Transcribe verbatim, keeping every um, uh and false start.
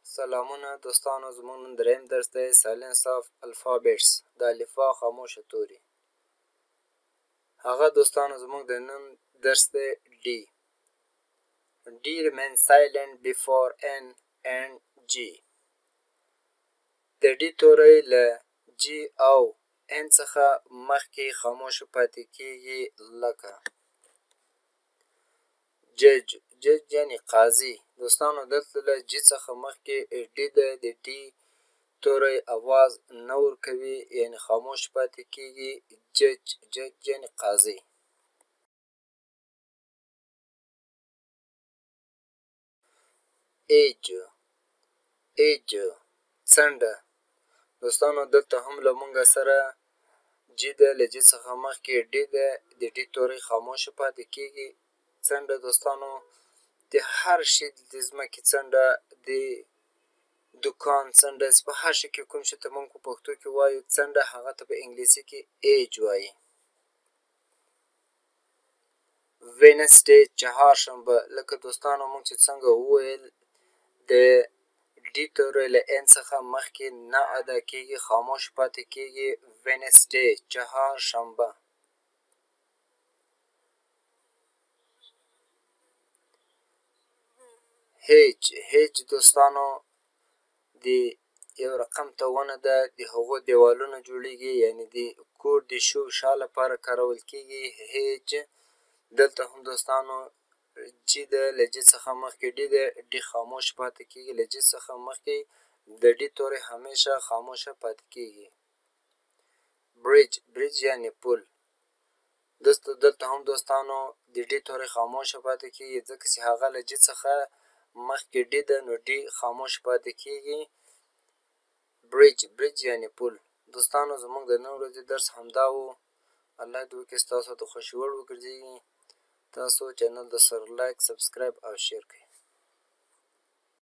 سلامونه دوستانو، زموږ نن دریم درس دی سايلنس آف الفابیټس، د الفبا خاموشه توري. هغه دوستانو زموږ د نن درس دی ډي. ډي remain silent before N and G. د ډي توری له جي او ان څخه مخکې خاموشه پاتې کیږي، لکه جج. جج یعنې قاضي. دوستانو دلته له جي څخه مخکې ډي ده، د ډي توری اواز نه ورکوي، یعنې خاموش پاتې کیږي. جج. جج یعنې قاضي. ایج. ایج څنډه. دوستانو دلته هم له مونږ سره جي ده، له جي څخه مخکې ډي ده، د ډي توری خاموشه پاتې کیږي. څنډه دوستانو د هر شي د ځمکې څنډه، د دوکان څنډه، چې په هر شي کې کوم شي ته موږ په پښتو کې وایو څنډه، هغه ته په انګلیسي کې ایج وایي. وینسډے چهارشنبه. لکه دوستانو موږ چې څنګه وویل د ډي توری له ان څخه مخکې نه ادا کیږي، خاموش پاتې کیږي. وینسډے چهارشنبه. هیج. هیج دوستانو د یو رقم ته ونه ده، د هغو دیوالونه جوړیږي، یعنې د کور د شو شا لپاره کارول کیږي. هیج. دلته هم دوستانو جي ده، له جي څخه مخکې ډي ده، ډي خاموش پاتې کیږي. له جي څخه مخکې د ډي توری همیشه خاموشه پاتې کیږي. بریج. بریج یعنې پل. دلته هم دوستانو د ډي توری خاموشه پاتې کیږي، ځکه چې هغه له جي څخه مخکې ډي ده، نو ډي خاموش پاتې کیږي. بریج. بریج یعنې پل. دوستانو زموږ د نن ورځې درس همدا و. الله دې وکړي ستاسو د خوښې وړ وګرځېږي. تاسو چینل د سره لایک، سبسکرایب او شیر کړئ.